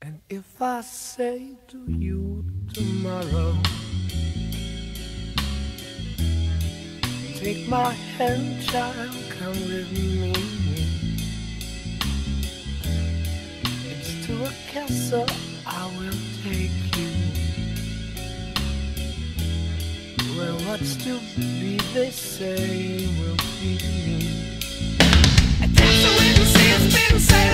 And if I say to you tomorrow, take my hand, child, come with me. It's to a castle I will take you, where what's to be, they say, will be. And that's the way the sea's been sailed.